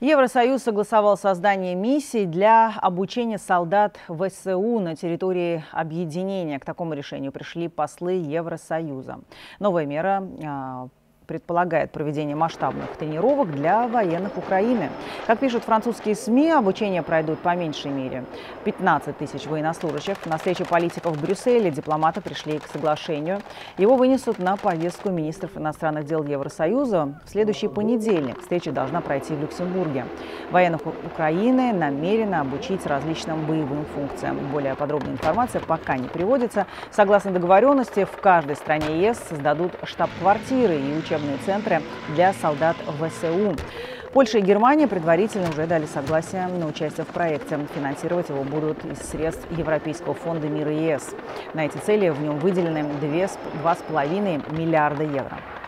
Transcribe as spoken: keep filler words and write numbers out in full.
Евросоюз согласовал создание миссий для обучения солдат ВСУ на территории объединения. К такому решению пришли послы Евросоюза. Новая мера а, предполагает проведение масштабных тренировок для военных Украины. Как пишут французские СМИ, обучение пройдут по меньшей мере пятнадцать тысяч военнослужащих. На встрече политиков в Брюсселе дипломаты пришли к соглашению. Его вынесут на повестку министров иностранных дел Евросоюза в следующий понедельник. Встреча должна пройти в Люксембурге. Военных Украины намерены обучить различным боевым функциям. Более подробная информация пока не приводится. Согласно договоренности, в каждой стране ЕС создадут штаб-квартиры и учебные центры для солдат ВСУ. Польша и Германия предварительно уже дали согласие на участие в проекте. Финансировать его будут из средств Европейского фонда мира ЕС. На эти цели в нем выделены два с половиной миллиарда евро.